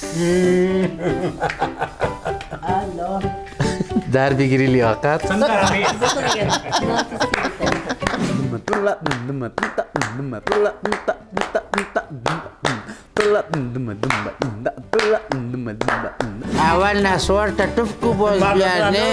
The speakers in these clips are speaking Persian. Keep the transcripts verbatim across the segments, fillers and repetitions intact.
الله در بگیری لیاقت اول نسوار تا توف کو باز بیارنه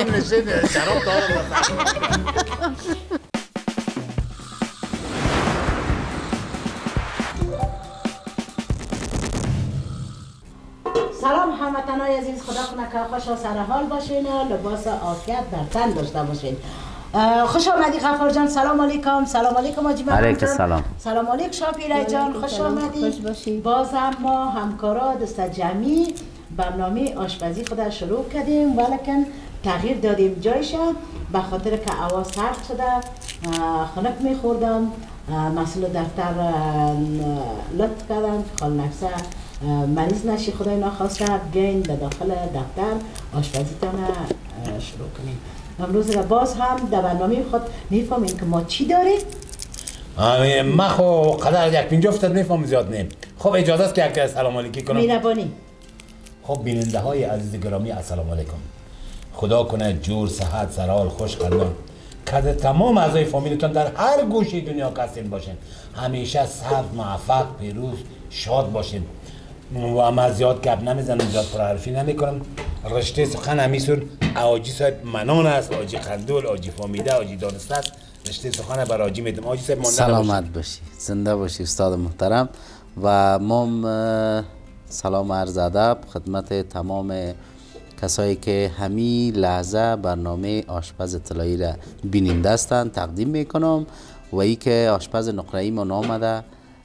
سلام هموطنان عزیز، خدا کنه که خوش و سرحال باشین و لباس عافیت در تن داشته باشین. خوش آمدی غفار جان. سلام علیکم. سلام علیکم حاجی محمد علیکم جان. سلام. سلام علیکم شاپیره جان. خوش آمدی. خوش باشی. باز هم ما همکارا دست جمعی برنامه آشپزی خود شروع کردیم ولیکن تغییر دادیم جایش به خاطر که هوا سرد شده. خنک میخوردم، مسئول دفتر لطف کردن خال نفسه مریض نشی خدای ناخواسته بیاین در داخل دفتر آشپزیتان شروع کنیم. امروز باز هم در برنامه خود میفهمیم که ما چی داریم. ما خو قدر یک پینجا افتاد میفهم زیاد نیم. خب اجازه است که یک سلام علیکی کنم. میربانی. خب بیننده های عزیز گرامی السلام علیکم. خدا کنه جور صحت سرحال خوش قدم که تمام اعضای فامیلتون در هر گوشه دنیا کسین باشین، همیشه صبر موفق پیروز شاد باشین و ما زیاد گپ نمیزنم، زیاد پرحرفی نمیکنم. رشته سخن همیسون آجی صاحب منان است، آجی خندول، آجی فامیده، آجی دانسته است. رشته سخن بر آجی میدم. آجی صاحب مانده سلامت باشی، زنده باشی استاد محترم. و ما سلام عرض ادب خدمت تمام کسایی که همین لحظه برنامه آشپز اطلاعی را بیننده هستند تقدیم میکنم. و ای که آشپز نقره‌ای ما نامده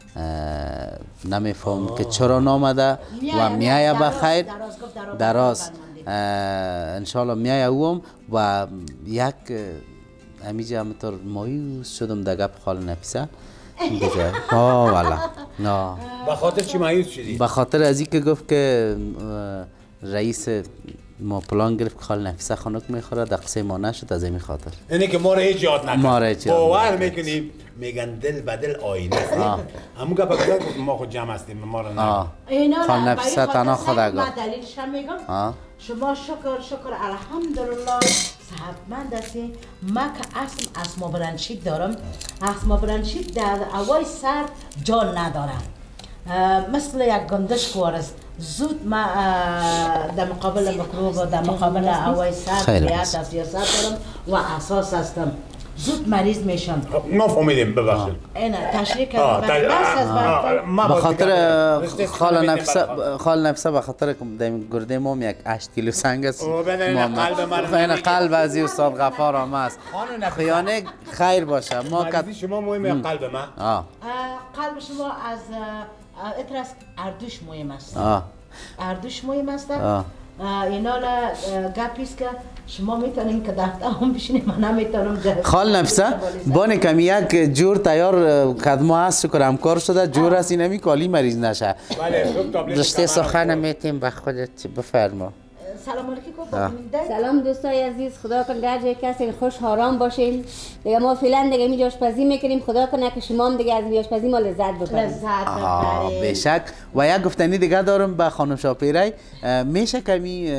نمیفهم که چرا نامده و میایه بخیر دراز انشالله میایه اوم و یک همیجه همینطور مایوس شدم در گپ خال نفیسه دیگه. آه والا نه به خاطر چی مایوس شدی؟ به خاطر از اینکه گفت که رئیس ما پلان گرفت که خال نفیسه خنک میخوره در قصه ما نشد از این خاطر. اینه که ما را هیچ یاد نکن. ما را هیچ یاد باور میکنیم میگن دل به دل آینه است. همون گپ گفتن که ما خود جمع هستیم ما را نه. اینا خال نفیسه تنها خدا ما گفت. دلیلش هم میگم. شما شکر شکر الحمدلله صحتمند هستی. ما که اصلا اسما برنشید دارم. اسما برنشید در هوای سرد جان ندارم. مثل یک گندش کوارست زود ما در مقابل میکروب و در مقابل هوای سرد ریاضت سیاست دارم و اساس هستم. زود مریض میشم. نفهمیدیم ببخشید. اینا تشریح کردم. بس از به خاطر خال نفسه خال نفسه به خاطر که در گرده ما یک هشت کیلو سنگ است. قلب من. این قلب از استاد غفار هم است. خیانه خیر باشه. ما که شما مهم قلب من. قلب شما از اترس اردوش مهم است. اردوش مهم است. اینا گپیست که شما میتونین که دفتر هم بشینیم من نمیتونم. خال نفسه بانی کمی یک جور تیار کدما هست شکر همکار شده جور هست اینمی کالی مریض نشه. رشته سخن میتیم به خودت بفرما. سلام علیکم. سلام دوستای عزیز، خدا کنه در جای کسی خوش آرام باشین. دیگه ما فعلا دیگه می آشپزی میکنیم، خدا کنه که شما هم دیگه از می آشپزی ما لذت ببرید. لذت ببرید. بشک. و یک گفتنی دیگه دارم به خانم شاپیره، میشه کمی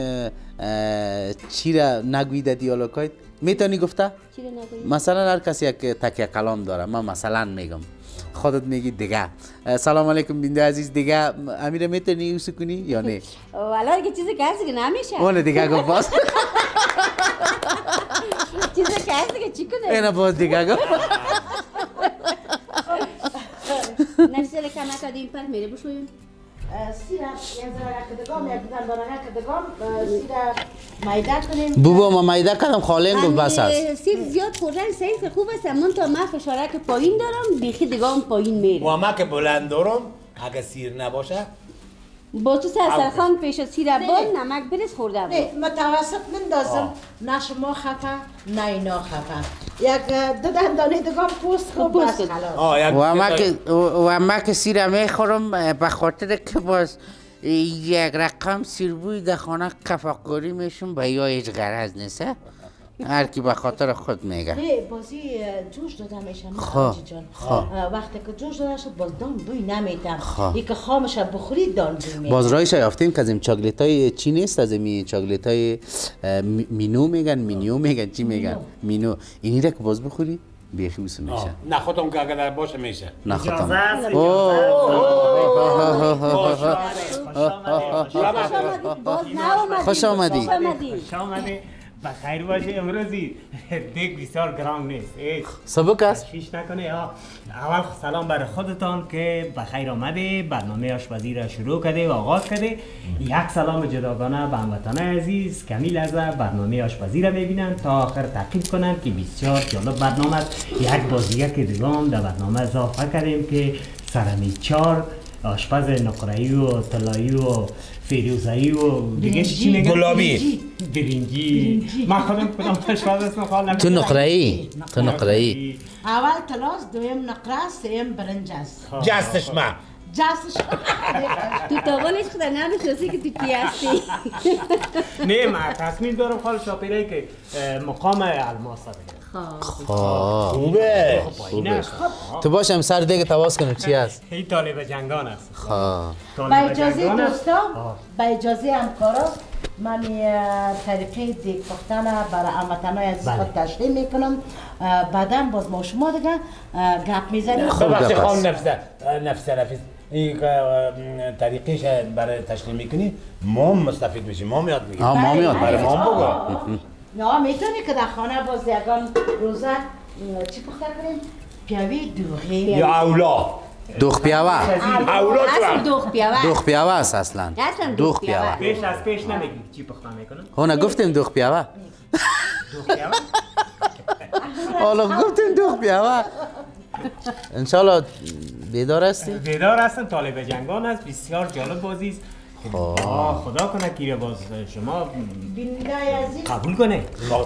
چی را نگویید دیالوگای میتونی گفته؟ چی را نگویید؟ مثلا هر کسی یک تکیه کلام داره، من مثلا میگم خودت میگی دیگه. سلام علیکم بینده عزیز دیگه امیر میتونی یوز کنی یا نه؟ والا دیگه چیزی که هستی که نمیشه. اون دیگه گفت باز. چیزی که هستی که چی کنه؟ اینا باز دیگه گفت. نفسی که ما کردیم پر میره بشویم. سیره یک ذره کدگام یک دندانه کدگام سیره میده کنیم. بابا ما میده کردم خالین گفت بس است. سیر زیاد خوردن سیف خوب است، من تا ما فشاره که پایین دارم بیخی دیگام پایین میره. و ما که بلند دارم اگه سیر نباشه با تو سرخان پیش سیر بال نمک بریز خوردم. نه متوسط مندازم، نه شما خفه نه اینا خفه. یک دو دندانه دگام پوست خوب بس خلاص. و ما که و ما که سیر میخورم به خاطر که باز یک رقم سیربوی در خانه کفاکاری میشون به یا هیچ غرض نیست. هر کی به خاطر خود میگه. نه بازی جوش داده میشه خواه جان. خواه وقتی که جوش داده شد باز دان بوی نمیتم. خواه. ای که خامش بخورید دان بوی میتم. باز رایش یافتیم که از این چاکلیت های چی نیست، از این چاکلیت های مینو میگن، مینیو میگن، چی میگن؟ مینو. اینی را که باز بخوری بیخی بسو میشه. نه خودم که اگر باشه میشه. نه خودم. خوش آمدی. خوش آمدی. خوش آمدی. بخیر باشه. امروزی دیگ بسیار گران نیست. سبک است؟ تشویش نکنه. اول سلام برای خودتان که بخیر آمده، برنامه آشپزی را شروع کرده و آغاز کرده. یک سلام جداگانه به هموطنان عزیز که همی لحظه برنامه آشپزی را ببینن تا آخر تعقیب کنن که بسیار جالب برنامه است. یک بازیه که دیگه در برنامه اضافه کردیم که سرمیچار، آشپز نقره‌ای و طلایی و فیروزه‌ای و دیگه چی میگن؟ گلابی. برنجی. من خودم کدام آشپز اسم خالم. تو نقره‌ای. تو نقره‌ای. اول تلاس، دویم نقره، سوم برنج است. جستش ما. جستش. تو تاوانش خدا نمیشناسی که تو کی هستی. نه من تصمیم دارم خال شاپیرایی که مقام الماس بگیرم. خواه. خوبه. خوبه. تو باشم سر دیگه تواس کنم چی است؟ این طالب جنگان است. خواه. با اجازه دوستا، با اجازه همکارا، من طریقه دیگ پختن برای هموطنای عزیز خود تشریح میکنم. بعدا باز ما شما دیگه گپ میزنیم. ببخشید خانم نفسه نفسه نفیس این طریقش برای تشریح میکنی ما مستفید میشیم، ما میاد میگیم. آه ما میاد برای ما بگو. نه میتونی که در خانه باز یگان روزه چی پخته کنیم؟ پیاوی دوغی یا اولا. دوخ پیاوه. اولا اصل تو دوخ پیاوه. دوخ پیاوه است اصلا. اصلا دوخ دوخ پیاوه. پیاوه. پیش از پیش نمیگی چی پخته میکنم. هونه گفتیم دوخ پیاوه. دوخ پیاوه. حالا گفتیم دوخ پیاوه. انشالله بیدار هستی؟ بیدار هستم، طالب جنگان است، بسیار جالب بازی است. خدا کنه که باز شما بیننده عزیز قبول کنه.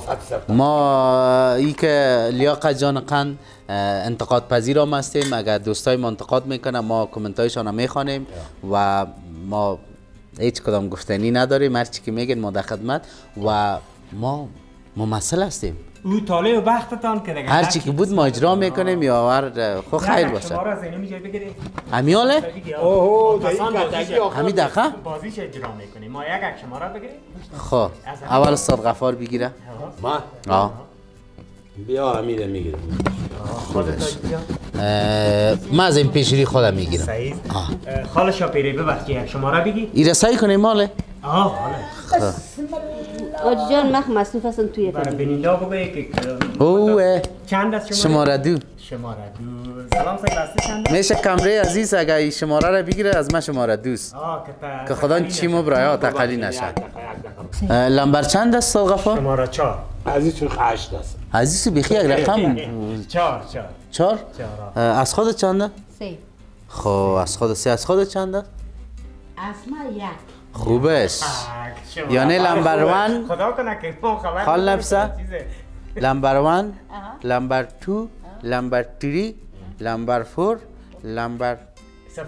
ما ای که لیاقت جان قند انتقاد پذیر هم هستیم. اگر دوستای ما انتقاد میکنن ما کامنت هایشان میخوانیم و ما هیچ کدام گفتنی نداریم. هر چی که میگن ما در خدمت و ما ممثل هستیم. او طالب بختتان که دیگه هر چی که بود ما اجرا میکنیم یا هر خو خیر باشه. شما را زینه میشه بگیرید. امیاله؟ اوه همین دقیقه؟ بازیش اجرا میکنیم. ما یک یک شما را بگیرید. خب اول استاد غفار بگیره. ما آه بیا امیره میگیرم. خودت بیا. من از این پیشری خودم میگیرم. صحیح. خاله شاپیری ببخشید یک شما را بگی. ای رسایی کنیم ماله؟ آه حالا. آجی جان مخ مصروف هستم توی برای تبی. بیننده بگوی که اوه چند است شما؟ شماره دو. شماره دو. سلام سعی دسته چند؟ میشه کمره عزیز اگر این شماره را بگیره از من شماره دوست آه که تا که خدا چی مبرایا تقلی نشه. لمبر چند است استاد غفار؟ شماره چهار. عزیز تو هشت است. عزیز بخی یک رقم چهار چهار. چهار؟ چهار. از خودت چنده؟ سه. خب از خود سه از خودت چنده؟ از ما یک خوبش. یعنی لمبر وان خدا کنه که ما خبر خال نفسه لمبر وان لمبر تو لمبر تری لمبر فور لمبر صفر.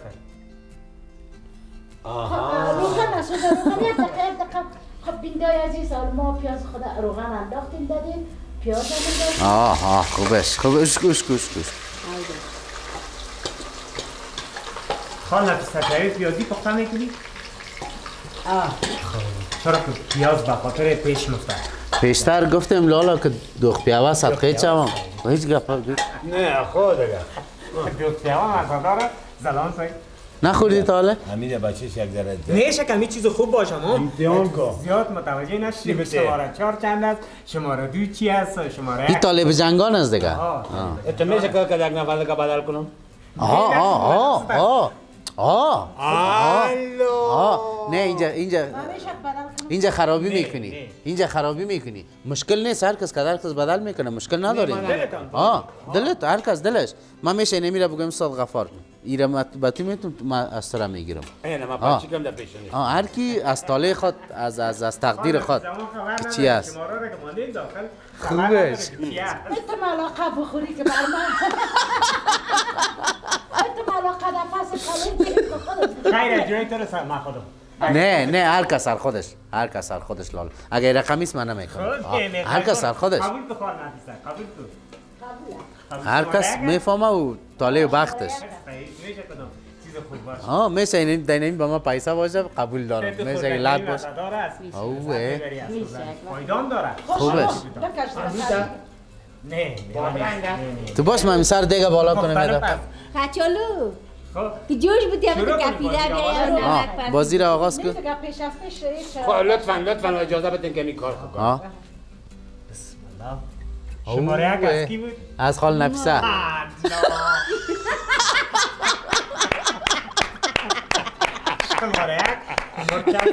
روغن است روغن یک دقیقه یک دقیقه. خب بیننده عزیز ما پیاز خود روغن انداختیم دادیم پیاز هم دادیم. آه آه خوبش خوبش گوش گوش گوش. خال نفسه پیاز پیازی پخته میکنی؟ آه چرا که پیاز به خاطر پیش مفته. پیشتر گفتم لالا که دوخ پیاوه صدقه چوام و هیچ گفت نه خود اگر دو پیاز مزاداره زلان سعی. نخوردی تا حاله؟ امیر بچهش یک ذره میشه کمی چیز خوب باشه ما امتحان کن. زیاد متوجه نشید به شماره چهار چند است شماره دو چی است شماره این طالب جنگان است دیگه. آه. تو میشه که یک نفر که بدل کنم؟ آه آه آه آه آه الو آه نه اینجا اینجا همیشه بدل کنم. اینجا خرابی میکنی اینجا خرابی میکنی کل نیست. هر کس که هر کس بدل میکنه مشکل نداریم. آه دلت هر کس دلش. من میشه نمیره بگم استاد غفار ایرم با تو میتونم من از سر میگیرم. اینه ما پاچی کم در پیشونی. آه هر کی از طالع خود از از از تقدیر خود چی است. شماره را که ماندین داخل خوبش. میتونم علاقه بخوری که بر من میتونم علاقه در پس کلیم کنیم که خودت خیر جای تو رو سر من خودم نه نه هر کس سر خودش هر کس سر خودش لال اگه رقمی است من نمیکنم هر کس سر خودش قبول بخواه نفیسه قبول تو هر کس میفهمه و طالع بختش میشه کدام چیز خوب باشه ها میشه این دینین به ما پیسه باشه قبول دارم میشه که لط باشه اوه پایدان داره خوبش نه تو باش من سر دیگه بالا کنم میدم کچالو خب که جوش بودی هم شروع که کنیم کپیده بازی بیا آغاز. یا نمک پر بازی را آغاز کن پیش از پیش هیچ خب لطفا لطفا اجازه بدین که این کار کنم. ها بسم الله شماره یک از کی بود؟ از خال نفیسه آه، نه. شماره یک مرکز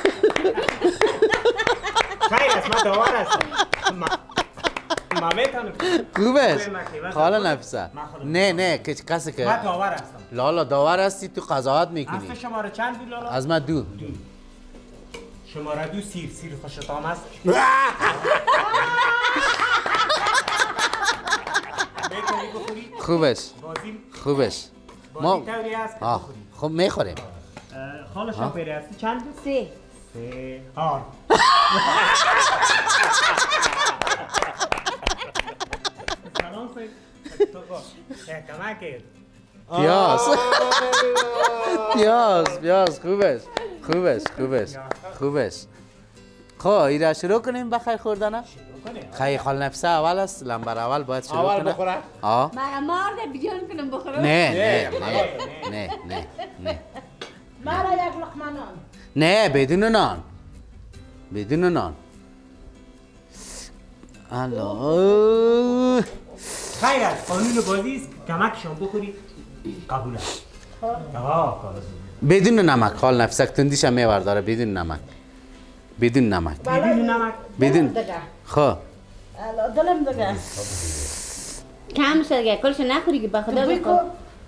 خیر است من داور هستم ما میتونم خوبش خال نفیسه نه نه که کسی که من داور هستم لالا داور هستی تو قضاوت میکنی اصل شماره چند بود لالا؟ از من دو شماره دو سیر سیر خوشت آمد میتونی بخوری؟ خوبش بازی خوبش بازی ما توری هست که آه بخوری خب میخوریم اه، خال شاپیری هستی چند بود؟ سه سه آر سلام سید تو با کمکت پیاز پیاز پیاز خوبش خوبش خوبش خوبش خب ایره شروع کنیم بخیر خوردنه خیلی خال نفسه اول است لمبر اول باید شروع اول کنه بخوره؟ آه مرا مارده بیان کنم بخورم نه نه نه نه نه نه مرا یک لقمه نان نه بدون نان بدون نان الله خیر است قانون بازی است کمکشان بخوری قبول است آه کار بدون نمک خال نفسه تندیش هم میور داره بدون نمک بدون نمک بدون نمک بدون دیگه خب دلم دیگه کم شد که کلش نخوری که بخدا بگو بخور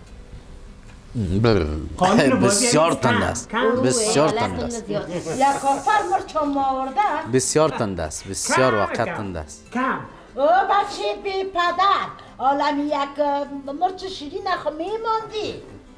قانون بازی بسیار نیست. تند کم، است کم. بسیار اوه، تند غلط است زیاد. یک آفر مرچم آورده بسیار تند است بسیار کم، وقت کم. تند است کم او بچه بی پدر عالمی یک مرچ شیرین خو میماندی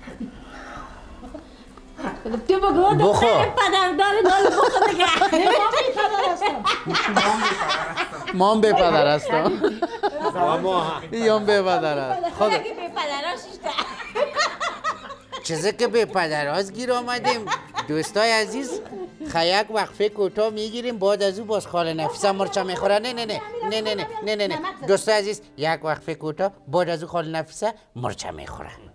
تو بگو بخور. دختر پدر داره داره بخور دیگه ما بی پدر هستم مام به پدر هستم و ما هم. یام به پدر است خود خدا که به پدرها شیشته چیزی که به پدرهاز گیر آمدیم دوستای عزیز خیک وقفه کوتاه میگیریم بعد از او باز خال نفیسه مرچا میخوره نه نه نه نه نه نه نه نه نه دوستای عزیز یک وقفه کوتاه بعد از او خال نفیسه مرچا میخوره